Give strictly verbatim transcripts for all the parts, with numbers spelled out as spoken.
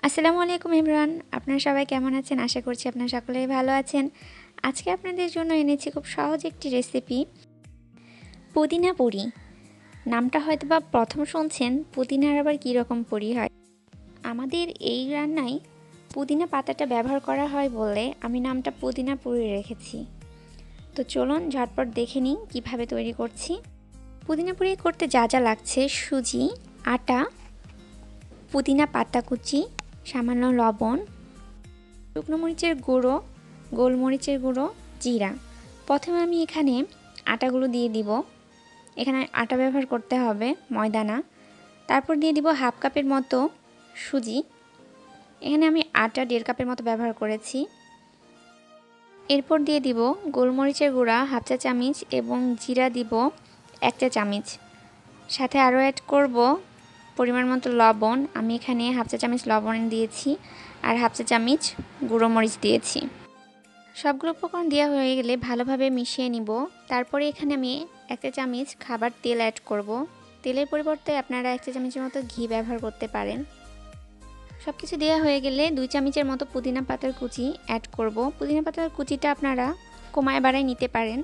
আসসালামু আলাইকুম ইমরান, আপনারা সবাই কেমন আছেন? আশা করছি আপনারা সকলেই ভালো আছেন। আজকে আপনাদের জন্য এনেছি খুব সহজ একটি রেসিপি, পুদিনা পুরি। নামটা হয়তো বা প্রথম শুনছেন, পুদিনার আবার কী রকম পুরি হয়। আমাদের এই রান্নায় পুদিনা পাতাটা ব্যবহার করা হয় বলে আমি নামটা পুদিনা পুরি রেখেছি। তো চলুন ঝটপট দেখে নিই কীভাবে তৈরি করছি। পুদিনা পুরি করতে যা যা লাগছে: সুজি, আটা, পুদিনা পাতা কুচি, সামান্য লবণ, শুকনো মরিচের গুঁড়ো, গোলমরিচের গুঁড়ো, জিরা। প্রথমে আমি এখানে আটাগুলো দিয়ে দিব। এখানে আটা ব্যবহার করতে হবে, ময়দা না। তারপর দিয়ে দিব হাফ কাপের মতো সুজি। এখানে আমি আটা দেড় কাপের মতো ব্যবহার করেছি। এরপর দিয়ে দিব গোলমরিচের গুঁড়া হাফ চা চামচ এবং জিরা দিব এক চা চামচ। সাথে আরও অ্যাড করব পরিমাণ মতো লবণ। আমি এখানে হাফ চা চামচ লবণ দিয়েছি আর হাফ চা চামচ গুঁড়ো মরিচ দিয়েছি। সবগুলো উপকরণ দেওয়া হয়ে গেলে ভালোভাবে মিশিয়ে নিব। তারপরে এখানে আমি এক চা চামচ খাবার তেল অ্যাড করব। তেলের পরিবর্তে আপনারা এক চা চামচের মতো ঘি ব্যবহার করতে পারেন। সব কিছু দেওয়া হয়ে গেলে দুই চামচের মতো পুদিনা পাতার কুচি অ্যাড করব। পুদিনা পাতার কুচিটা আপনারা কমায় বাড়ায় নিতে পারেন।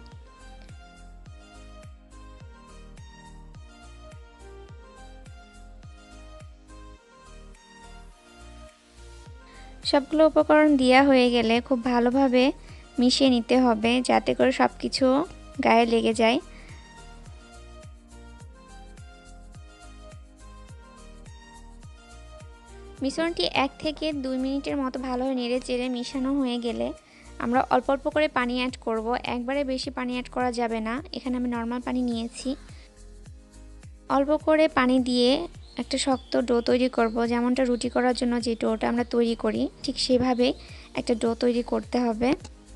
সবগুলো উপকরণ দেওয়া হয়ে গেলে খুব ভালোভাবে মিশিয়ে নিতে হবে, যাতে করে সব কিছু গায়ে লেগে যায়। মিশ্রণটি এক থেকে দুই মিনিটের মতো ভালোভাবে নেড়ে চেড়ে মিশানো হয়ে গেলে আমরা অল্প অল্প করে পানি অ্যাড করব। একবারে বেশি পানি অ্যাড করা যাবে না। এখানে আমি নর্মাল পানি নিয়েছি। অল্প করে পানি দিয়ে একটা শক্ত ডো তৈরি করব। যেমনটা রুটি করার জন্য যে ডোটা আমরা তৈরি করি, ঠিক সেভাবে একটা ডো তৈরি করতে হবে।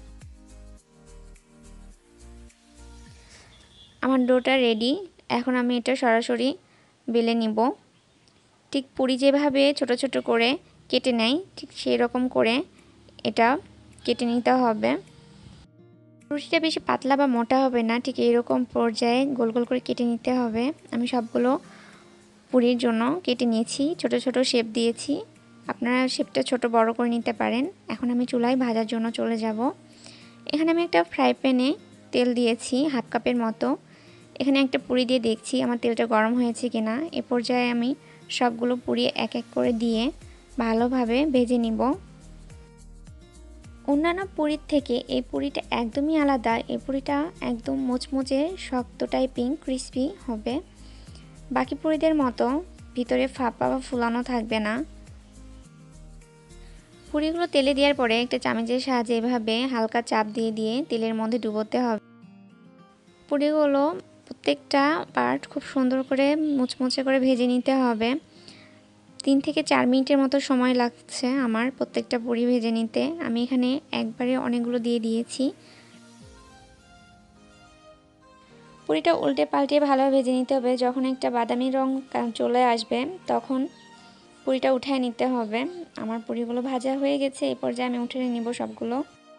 আমার ডোটা রেডি। এখন আমি এটা সরাসরি বেলে নিব। ঠিক পুরি যেভাবে ছোট ছোট করে কেটে নেয়, ঠিক সেই রকম করে এটা কেটে নিতে হবে। রুটিটা বেশি পাতলা বা মোটা হবে না, ঠিক এরকম পর্যায়ে গোল গোল করে কেটে নিতে হবে। আমি সবগুলো পুরির জন্য কেটে নিয়েছি, ছোট ছোট শেপ দিয়েছি। আপনারা শেপটা ছোট বড় করে নিতে পারেন। এখন আমি চুলায় ভাজার জন্য চলে যাব। এখানে আমি একটা ফ্রাই প্যানে তেল দিয়েছি হাফ কাপের মতো। এখানে একটা পুরি দিয়ে দেখছি আমার তেলটা গরম হয়েছে কিনা। এ পর্যায়ে আমি সবগুলো পুরি এক এক করে দিয়ে ভালোভাবে ভেজে নিব। অন্যান্য পুরির থেকে এই পুরিটা একদমই আলাদা। এই পুরিটা একদম মুচমুচে শক্ত টাইপিং ক্রিস্পি হবে। বাকি পুরিদের মতো ভিতরে ফাঁপা বা ফুলানো থাকবে না। পুরিগুলো তেলে দেওয়ার পরে একটা চামচের সাহায্যে এভাবে হালকা চাপ দিয়ে দিয়ে তেলের মধ্যে ডুবোতে হবে। পুরিগুলো প্রত্যেকটা পার্ট খুব সুন্দর করে মুচমুচে করে ভেজে নিতে হবে। তিন থেকে চার মিনিটের মতো সময় লাগছে আমার প্রত্যেকটা পুরি ভেজে নিতে। আমি এখানে একবারে অনেকগুলো দিয়ে দিয়েছি। পুরিটা উল্টে পাল্টে ভালোভাবে ভেজে নিতে হবে। যখন একটা বাদামি রং চলে আসবে তখন পুরিটা উঠিয়ে নিতে হবে। আমার পুরিগুলো ভাজা হয়ে গেছে। এই পর্যায়ে আমি উঠিয়ে নিব সবগুলো।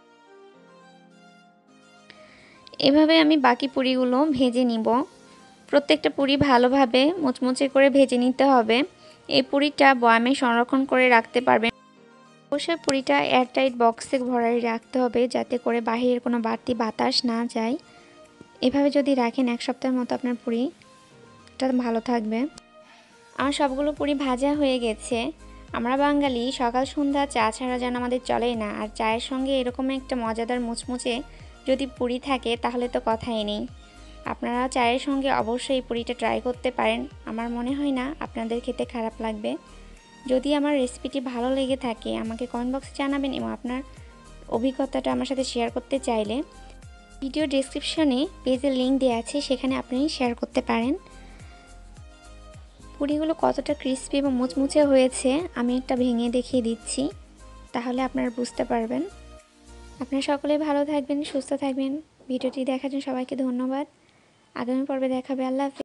এভাবে আমি বাকি পুরিগুলো ভেজে নিব। প্রত্যেকটা পুরি ভালোভাবে মুচমুচে করে ভেজে নিতে হবে। এই পুরিটা বয়ামে সংরক্ষণ করে রাখতে পারবেন। অবশ্যই পুরিটা এয়ারটাইট বক্সে ভরাই রাখতে হবে, যাতে করে বাহিরের কোনো বাড়তি বাতাস না যায়। এভাবে যদি রাখেন এক সপ্তাহের মতো আপনার পুরিটা ভালো থাকবে। আমার সবগুলো পুরি ভাজা হয়ে গেছে। আমরা বাঙালি সকাল সন্ধ্যা চা ছাড়া যেন আমাদের চলেই না। আর চায়ের সঙ্গে এরকম একটা মজাদার মুচমুচে যদি পুরি থাকে তাহলে তো কথাই নেই। আপনারা চায়ের সঙ্গে অবশ্যই এই পুরিটা ট্রাই করতে পারেন। আমার মনে হয় না আপনাদের খেতে খারাপ লাগবে। যদি আমার রেসিপিটি ভালো লেগে থাকে আমাকে কমেন্ট বক্সে জানাবেন, এবং আপনার অভিজ্ঞতাটা আমার সাথে শেয়ার করতে চাইলে ভিডিও ডেসক্রিপশনে পেজের লিঙ্ক দেওয়া আছে, সেখানে আপনি শেয়ার করতে পারেন। পুরিগুলো কতটা ক্রিস্পি এবং মুচমুচে হয়েছে আমি একটা ভেঙে দেখিয়ে দিচ্ছি, তাহলে আপনারা বুঝতে পারবেন। আপনারা সকলেই ভালো থাকবেন, সুস্থ থাকবেন। ভিডিওটি দেখার জন্য সবাইকে ধন্যবাদ। আগামী পর্বে দেখাবে। আল্লাহ হাফেজ।